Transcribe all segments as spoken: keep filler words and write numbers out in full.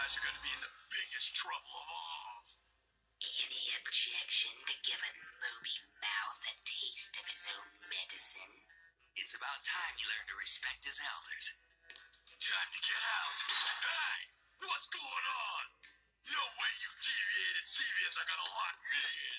guys are going to be in the biggest trouble of all. Any objection to giving Moby Mouth a taste of his own medicine? It's about time you learn to respect his elders. Time to get out. Hey, what's going on? No way you deviated Sevians are gonna lock me in.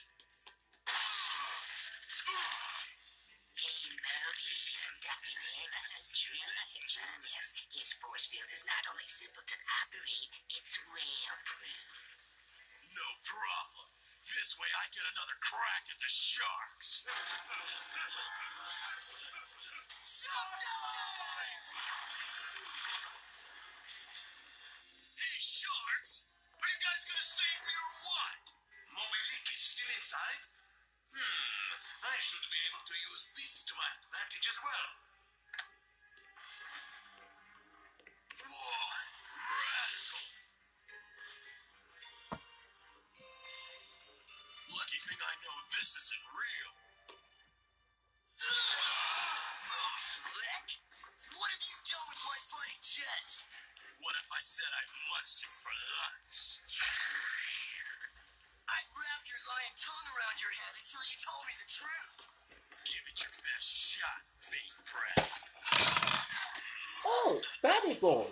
Hey, Moby, Doctor Nerva is truly a genius. His force field is not only simple to operate, it's rail-proof. No problem. This way I get another crack at the sharks. Hey, sharks! Are you guys gonna save me or what? Moby Dick is still inside? Hmm, I should be able to use this to my advantage as well. Whoa, radical! Lucky thing I know this isn't real. Rick, what have you done with my fighting jets? What if I said I munched him for lunch? I wrapped your lying tongue around your head until you told me the truth. Give it your best shot, big brat. Oh, Batty Ball.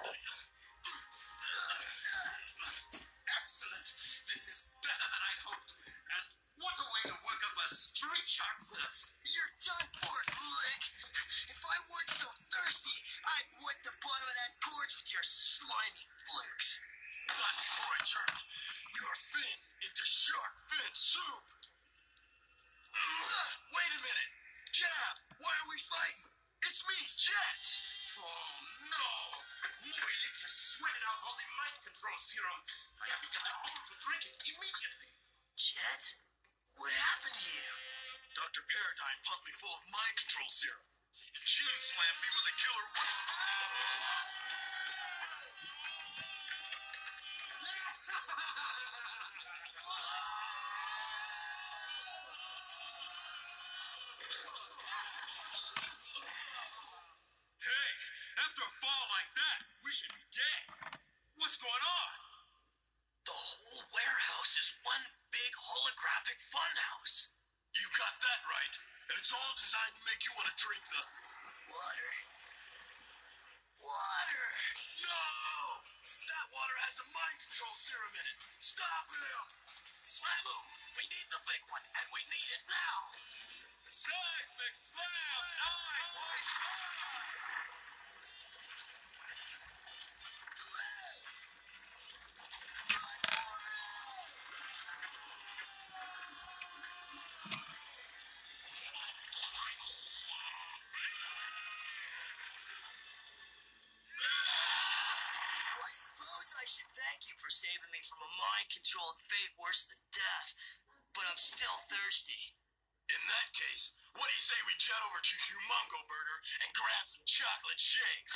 Excellent. This is better than I'd hoped. And what a way to work up a street shark first. You're done for, Lick. If I weren't so thirsty, I'd wipe the bottom of that gorge with your slimy flukes. Not before I turned your fin into shark fin soup. Ugh, wait a minute. Jab, why are we fighting? It's me, Jet. Oh, no. Moby Dick has sweated out all the mind control serum. I have to get them home to drink it immediately. Jet, what happened to you? Doctor Paradigm pumped me full of mind control serum. And Gene slammed me with a killer whip. Hey, after a fall like that, we should be dead. What's going on? The whole warehouse is one big holographic funhouse. You got that right. And it's all designed to make you want to drink the... Water. Water! No! That water has the mind control serum in it. Stop him! Slamu, we need the big one, and we need it now. Seismic slam! Nice! Well, I suppose I should thank you for saving me from a mind-controlled fate worse than death. But I'm still thirsty. In that case, what do you say we jet over to Humongo Burger and grab some chocolate shakes?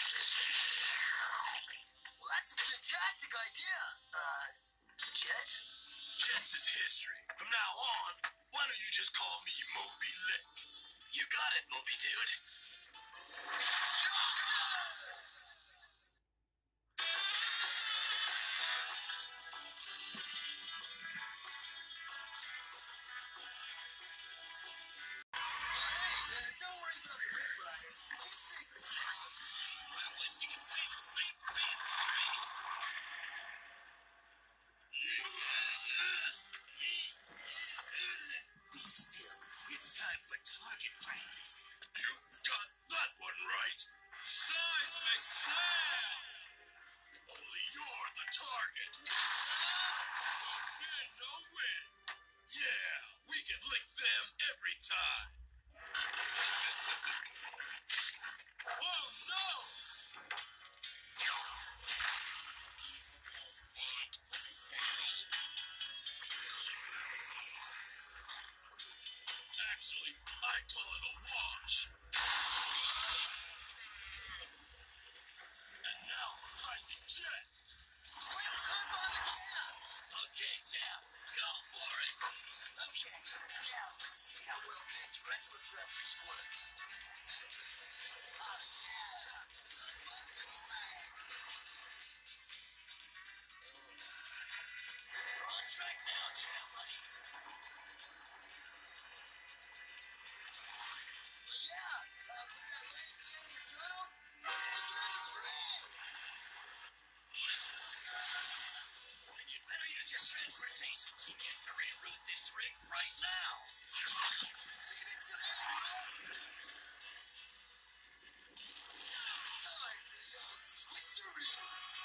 Well, that's a fantastic idea. Uh, Jet? Jets is history. From now on, why don't you just call me Moby Lick? You got it, Moby Dude. Be still. It's time for target practice. You got that one right. Seismic slam! Only you're the target. And no win. Yeah, we can lick them every time. Oh no! That was a sign. Actually, I call it a wash. And now we're fighting Jet. Clamp the hook on the cab. Okay, Tab, go for it. Okay, now let's see how well Vince runs decent team is to reroute this rig right now. Leave it to me, bro. Time for the old switcheroo.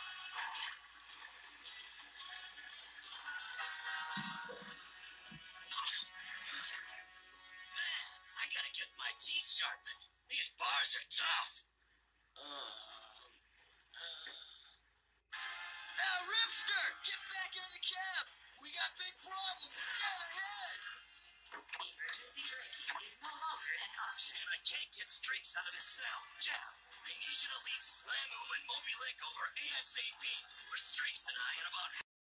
Man, I gotta get my teeth sharpened. These bars are tough. Um, uh... Now, Ripster, get back in the cab. We got big problems dead ahead. Emergency braking is no longer an option. And I can't get Strix out of his cell. Jam, I need you to lead Slamu and Moby Lake over ASAP. We're Strix and I in about